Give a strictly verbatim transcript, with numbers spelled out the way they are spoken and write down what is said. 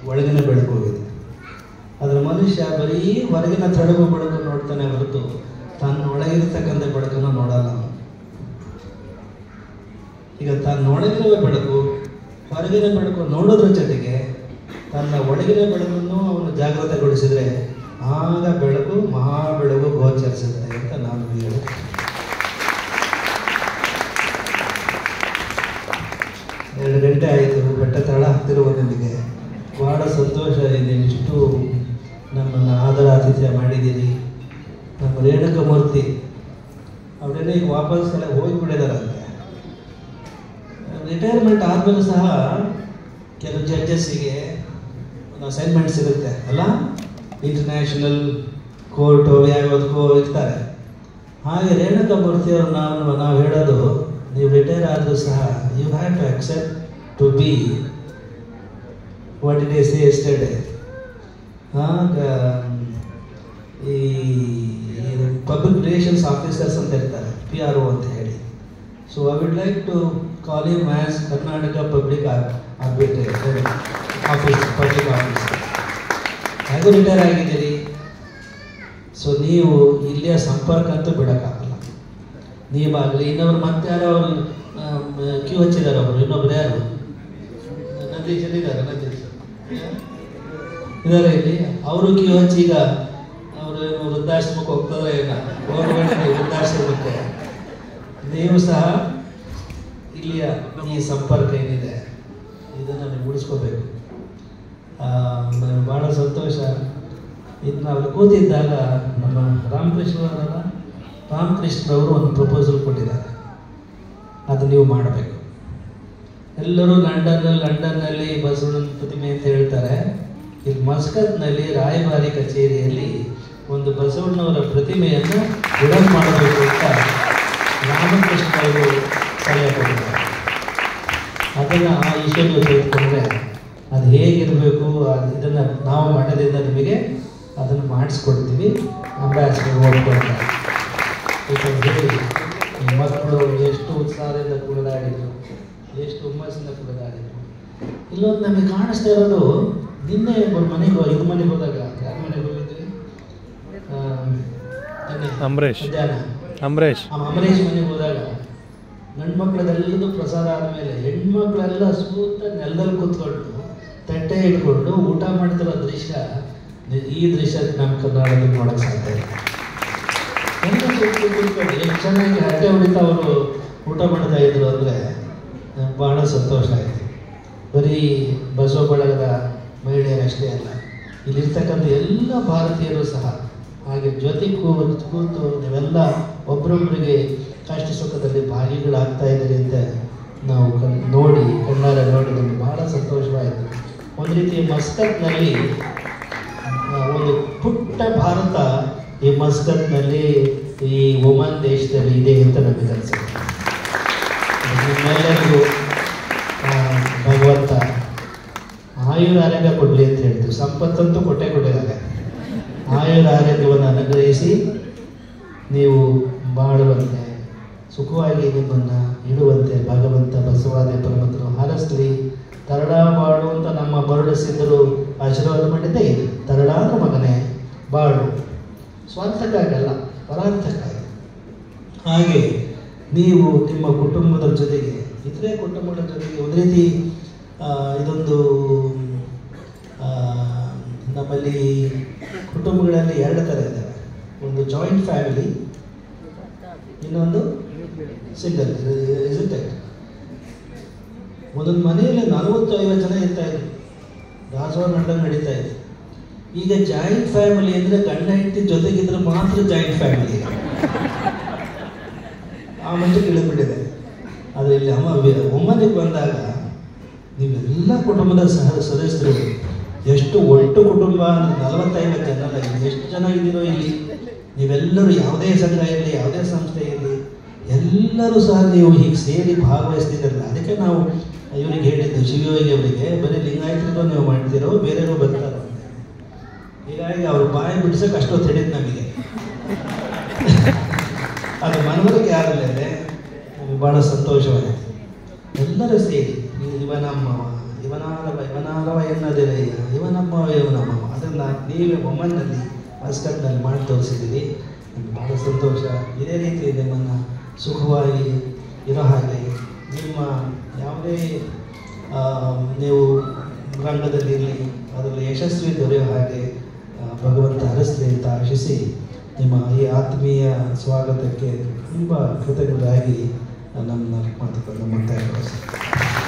ಒಳಗಿನ ಬೆಳಕು ಇದೆ. ಅದರ ಮನುಷ್ಯ ಬರೀ ಹೊರಗಿನ ತಡಗು ಬೆಳಕು ನೋಡ್ತಾನೆ ಹೊರತು ತನ್ನ ಒಳಗಿರ್ತಕ್ಕಂಥ ಬೆಳಕನ್ನು ನೋಡಲ್ಲ. ಈಗ ತಾನು ಒಳಗಿರುವ ಬೆಳಕು ಹೊರಗಿನ ಬೆಳಕು ನೋಡೋದ್ರ ಜೊತೆಗೆ ತನ್ನ ಒಳಗಿನ ಬೆಳಕನ್ನು ಅವನು ಜಾಗೃತಗೊಳಿಸಿದರೆ ಆಗ ಬೆಳಕು ಮಹಾ ಬೆಳಕು ಗೋಚರಿಸುತ್ತೆ ಅಂತ ನಾನು ಹೇಳಿ. ಎರಡು ಗಂಟೆ ಆಯಿತು, ಬೆಟ್ಟ ತಳ ಹತ್ತಿರುವ ನಿಮಗೆ ಭಾಳ ಸಂತೋಷ ಇದೆ. ಇಷ್ಟು ನಮ್ಮನ್ನು ಆದರ ಆತಿಥ್ಯ ಮಾಡಿದ್ದೀರಿ. ನಮ್ಮ ರೇಣುಕ ಮೂರ್ತಿ ಅವರೇನೇ ಈಗ ವಾಪಸ್ ಎಲ್ಲ ಹೋಗಿಬಿಟ್ಟಿದಾರಂತೆ. ರಿಟೈರ್ಮೆಂಟ್ ಆದಮೇಲೂ ಸಹ ಕೆಲವು ಜಡ್ಜಸ್ಸಿಗೆ ಒಂದು ಅಸೈನ್ಮೆಂಟ್ ಸಿಗುತ್ತೆ ಅಲ್ಲ, ಇಂಟರ್ನ್ಯಾಷನಲ್ ಕೋರ್ಟು ಯಾವ್ಯಾವುದಕ್ಕೂ ಇರ್ತಾರೆ. ಹಾಗೆ ರೇಣುಕ ಮೂರ್ತಿಯವರು ನಾವು ನಾವು ಹೇಳೋದು, ನೀವು ರಿಟೈರ್ ಆದರೂ ಸಹ you have to accept to be what it is yesterday. ಆಗ ಈ ಪಬ್ಲಿಕ್ ರಿಲೇಷನ್ಸ್ ಆಫೀಸರ್ಸ್ ಅಂತ ಇರ್ತಾರೆ, ಪಿ ಆರ್ ಒ ಅಂತ ಹೇಳಿ. So I would like to call him as Karnataka public arbitrator office public office. ಹೇಗೂ ರಿಟೈರ್ ಆಗಿದ್ದೀರಿ. ಸೊ ನೀವು ಇಲ್ಲಿಯ ಸಂಪರ್ಕ ಅಂತೂ ಬಿಡೋಕ್ಕಾಗಲ್ಲ. ನೀವಾಗಲಿ ಇನ್ನೊಬ್ರು ಮತ್ತೆ ಯಾರೋ ಅವರು ಕ್ಯೂ ಹಚ್ಚಿದ್ದಾರೆ, ಅವರು ಇನ್ನೊಬ್ರು ಯಾರು ನಂದೀಶ್ ಇದ್ದಾರೆ, ನಂದೀಶ್ ಇದ್ದಾರೆ ಇಲ್ಲಿ. ಅವರು ಕ್ಯೂ ಹಚ್ಚಿ ಈಗ ಅವರು ವೃದ್ಧಾಶ್ರಮಕ್ಕೆ ಹೋಗ್ತದ್ರೆ ಏನ ಹೋಗಬೇಡ, ವೃದ್ಧಾಶ್ರಮಕ್ಕೆ. ನೀವು ಸಹ ಇಲ್ಲಿಯ ಈ ಸಂಪರ್ಕ ಏನಿದೆ ಇದನ್ನು ನೀವು ಉಳಿಸ್ಕೋಬೇಕು. ನನಗೆ ಭಾಳ ಸಂತೋಷ. ಇದು ನಾವು ಕೂತಿದ್ದಾಗ ನಮ್ಮ ರಾಮಕೃಷ್ಣರಲ್ಲ ರಾಮಕೃಷ್ಣರವರು ಒಂದು ಪ್ರಪೋಸಲ್ ಕೊಟ್ಟಿದ್ದಾರೆ, ಅದು ನೀವು ಮಾಡಬೇಕು. ಎಲ್ಲರೂ ಲಂಡನ್ ಲಂಡನ್ನಲ್ಲಿ ಬಸವಣ್ಣನ ಪ್ರತಿಮೆ ಅಂತ ಹೇಳ್ತಾರೆ. ಇಲ್ಲಿ ಮಸ್ಕತ್ನಲ್ಲಿ ರಾಯಭಾರಿ ಕಚೇರಿಯಲ್ಲಿ ಒಂದು ಬಸವಣ್ಣವರ ಪ್ರತಿಮೆಯನ್ನು ಉಡನ್ ಮಾಡಬೇಕು ಅಂತ ರಾಮಕೃಷ್ಣ ಅವರು ಸಲಹೆ ಕೊಟ್ಟಿದ್ದಾರೆ. ಅದನ್ನು ಆ ವಿಷಯಗಳು ತೆಗೆದುಕೊಂಡ್ರೆ ಅದು ಹೇಗಿರಬೇಕು, ಇದನ್ನು ನಾವು ಮಠದಿಂದ ನಿಮಗೆ ಅದನ್ನು ಮಾಡಿಸ್ಕೊಡ್ತೀವಿ. ಅಂಬಾಸಿಡರ್ ಓದ್ಕೊಳ್ತಾರೆ ಹೇಳಿ ಈ ಮಕ್ಕಳು ಎಷ್ಟು ಉತ್ಸಾಹದಿಂದ ಕುಣಿದಾಡಿದ್ರು, ಎಷ್ಟು ಹುಮ್ಮಸ್ಸಿಂದ ಕುಣಿದಾಡಿದ್ರು. ಇಲ್ಲೊಂದು ನಮಗೆ ಕಾಣಿಸ್ತಾ ಇರೋದು, ನಿನ್ನೆ ಒಬ್ಬರು ಮನೆಗೆ ಇದು ಮನೆಗೆ ಹೋದಾಗ, ಯಾರ ಮನೆಗೆ ಹೋಗಿದ್ವಿ, ಅಂಬರೀಶ್ ಮಧ್ಯಾಹ್ನ ಅಂಬರೀಶ್ ಅಂಬರೀಶ್ ಮನೆಗೆ ಹೋದಾಗ ಗಂಡು ಮಕ್ಕಳದೆಲ್ಲದು ಪ್ರಸಾದ ಆದಮೇಲೆ ಹೆಣ್ಮಕ್ಳೆಲ್ಲ ಸೂತ ನೆಲದಲ್ಲಿ ಕೂತ್ಕೊಂಡು ತಟ್ಟೆ ಇಟ್ಕೊಂಡು ಊಟ ಮಾಡ್ತಿರೋ ದೃಶ್ಯ, ಈ ದೃಶ್ಯ ನಮ್ಮ ಕರ್ನಾಟಕದಲ್ಲಿ ನೋಡೋಕ್ಕೆ ಸಾಧ್ಯ ಇಲ್ಲ. ಎಲ್ಲ ಕೂತ್ಕೊಂಡು ಕೂತ್ಕೊಂಡು ಎಷ್ಟು ಚೆನ್ನಾಗಿ ಹರಟೆ ಹೊಡಿತಾ ಅವರು ಊಟ ಮಾಡ್ತಾ ಇದ್ರು ಅಂದರೆ ಭಾಳ ಸಂತೋಷ ಆಯಿತು. ಬರೀ ಬಸವ ಬಳಗದ ಮಹಿಳೆಯರಷ್ಟೇ ಅಲ್ಲ, ಇಲ್ಲಿರ್ತಕ್ಕಂಥ ಎಲ್ಲ ಭಾರತೀಯರು ಸಹ ಹಾಗೆ ಜೊತೆ ಕೂತು ಕೂತು ನೀವೆಲ್ಲ ಒಬ್ಬರೊಬ್ಬರಿಗೆ ಕಷ್ಟ ಸುಖದಲ್ಲಿ ಭಾಗಿಗಳಾಗ್ತಾ ಇದ್ದೀರಿ ಅಂತ ನಾವು ಕಣ್ ನೋಡಿ ಕಣ್ಣಾರೆ ನೋಡಿ ನಮಗೆ ಭಾಳ ಸಂತೋಷವಾಯಿತು. ಒಂದು ರೀತಿ ಮಸ್ಕತ್ನಲ್ಲಿ ಒಂದು ಪುಟ್ಟ ಭಾರತ ಈ ಮಸ್ಕತ್ನಲ್ಲಿ ಈ ಒಮನ್ ದೇಶದಲ್ಲಿ ಇದೆ ಅಂತ ನಮಗೆ ಅನಿಸುತ್ತೆ. ನಿಮ್ಮೆಲ್ಲರಿಗೂ ಭಗವಂತ ಆಯುರ ಆರೋಗ್ಯ ಕೊಡಲಿ ಅಂತ ಹೇಳ್ತೀವಿ. ಸಂಪತ್ತಂತೂ ಕೊಟ್ಟೆ ಕೊಟ್ಟಿದ್ದಾರೆ. ಆಯುರ ಆರೋಗ್ಯವನ್ನು ಅನುಗ್ರಹಿಸಿ ನೀವು ಬಾಳುವಂತೆ ಸುಖವಾಗಿ ನಿಮ್ಮನ್ನು ಇಡುವಂತೆ ಭಗವಂತ ಬಸವಾದಿ ಪರಮತರು ಹಾರಸ್ಲಿ. ತರಳ ಬಾಳು ಅಂತ ನಮ್ಮ ಬರಡು ಸಿದ್ಧರು ಆಶೀರ್ವಾದ ಮಾಡಿದ್ದೇ ಇದೆ. ತರಳಾದ ಮಗನೇ ಬಾಳು, ಸ್ವಾರ್ಥಕ್ಕಾಗಲ್ಲ ಪರಾರ್ಥಕ್ಕಾಗಿ. ಹಾಗೆ ನೀವು ನಿಮ್ಮ ಕುಟುಂಬದ ಜೊತೆಗೆ ಇತರೆ ಕುಟುಂಬದ ಜೊತೆಗೆ ಒಂದು ರೀತಿ ಇದೊಂದು ನಮ್ಮಲ್ಲಿ ಕುಟುಂಬಗಳಲ್ಲಿ ಎರಡು ಥರ ಇದ್ದಾವೆ. ಒಂದು ಜಾಯಿಂಟ್ ಫ್ಯಾಮಿಲಿ, ಇನ್ನೊಂದು ಸಿಂಗಲ್. ಇಟ್ ಒಂದೊಂದು ಮನೆಯಲ್ಲಿ ನಲವತ್ತು ಐವತ್ತು ಜನ ಇರ್ತಾ ಇದ್ರು, ದಾಸೋಹ ನಾಟಕ ನಡೀತಾ ಇತ್ತು. ಈಗ ಜಾಯಿಂಟ್ ಫ್ಯಾಮಿಲಿ ಅಂದರೆ ಗಂಡ ಹೆಂಡತಿ ಜೊತೆಗಿದ್ರೆ ಮಾತ್ರ ಜಾಯಿಂಟ್ ಫ್ಯಾಮಿಲಿ. ಆ ಮಟ್ಟಿಗೆ ಇಳಿದ್ಬಿಟ್ಟಿದೆ. ಆದರೆ ಇಲ್ಲಿ ಅಮ್ಮ ಒಮ್ಮನಿಗೆ ಬಂದಾಗ ನೀವೆಲ್ಲ ಕುಟುಂಬದ ಸಹ ಸದಸ್ಯರು ಎಷ್ಟು ಒಟ್ಟು ಕುಟುಂಬ ಅಂದರೆ ನಲವತ್ತೈವತ್ತು ಜನ ಅಲ್ಲ, ಎಷ್ಟು ಜನ ಇದ್ದೀರೋ ಇಲ್ಲಿ ನೀವೆಲ್ಲರೂ ಯಾವುದೇ ಸಂಘ ಇರಲಿ ಯಾವುದೇ ಸಂಸ್ಥೆ ಇರಲಿ ಎಲ್ಲರೂ ಸಹ ನೀವು ಹೀಗೆ ಸೇರಿ ಭಾಗವಹಿಸ್ತಿದ್ರಲ್ಲ. ಅದಕ್ಕೆ ನಾವು ಇವರಿಗೆ ಹೇಳಿದ್ದು ಶಿವಯೋಗಿ ಅವರಿಗೆ, ಬರೀ ಲಿಂಗಾಯತರಿಗೂ ನೀವು ಮಾಡ್ತಿರೋ ಬೇರೆಯವರು ಬರ್ತಾರೋ ಅಂತ. ಹೀಗಾಗಿ ಅವರು ಬಾಯಿ ಬಿಡಿಸೋಕೆ ಅಷ್ಟೊತ್ತು ಹಿಡಿದು ನಮಗೆ ಅದು ಮನವರಿಕೆ ಆದಮೇಲೆ ನಮಗೆ ಭಾಳ ಸಂತೋಷವಾಯಿತು. ಎಲ್ಲರೂ ಸೇರಿ ಇವನಮ್ಮವ ಇವನಾರವ ಇವನಾರವ ಎನ್ನದಿರಯ್ಯ ಇವ ಅದನ್ನು ನೀವೇ ಒಮ್ಮನ್ನಲ್ಲಿ ಮಸ್ಕಟ್ನಲ್ಲಿ ಮಾಡಿ ತೋರಿಸಿದ್ದೀರಿ. ನಮ್ಗೆ ಭಾಳ ಸಂತೋಷ. ಇದೇ ರೀತಿ ನಿಮ್ಮನ್ನು ಸುಖವಾಗಿ ಇರೋ ಹಾಗೆ ನಿಮ್ಮ ಯಾವುದೇ ನೀವು ರಂಗದಲ್ಲಿರಲಿ ಅದರಲ್ಲಿ ಯಶಸ್ವಿ ದೊರೆಯೋ ಹಾಗೆ ಭಗವಂತ ಹರಿಸಲಿ ಅಂತ ಆಶಿಸಿ ನಿಮ್ಮ ಈ ಆತ್ಮೀಯ ಸ್ವಾಗತಕ್ಕೆ ತುಂಬ ಕೃತಜ್ಞರಾಗಿ ನಮ್ಮನ್ನ ಮಾತುಗಳನ್ನು ಮುಕ್ತಾಯ